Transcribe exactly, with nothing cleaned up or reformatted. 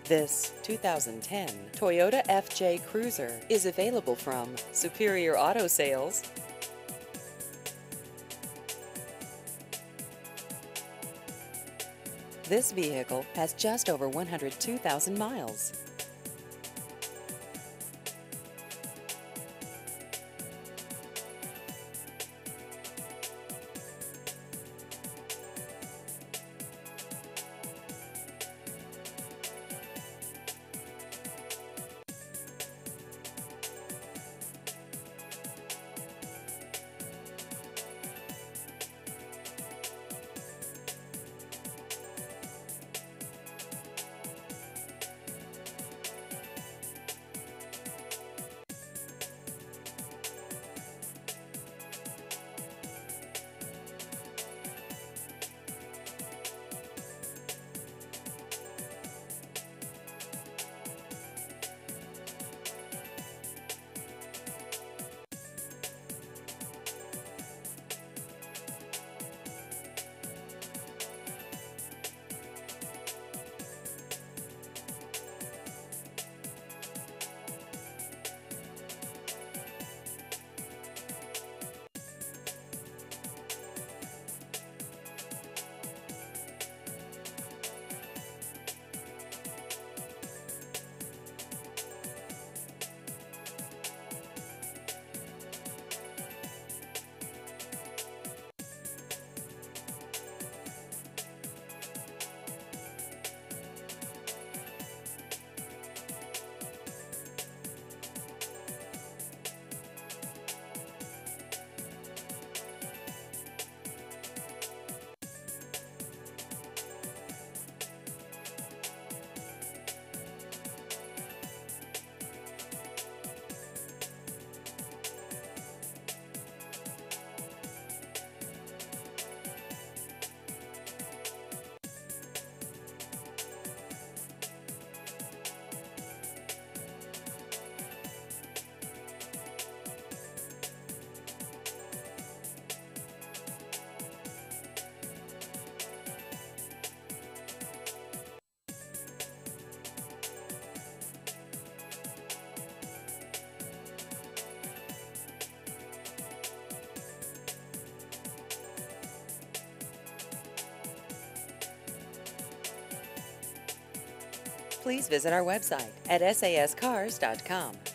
This two thousand ten Toyota F J Cruiser is available from Superior Auto Sales. This vehicle has just over one hundred two thousand miles. Please visit our website at S A S cars dot com.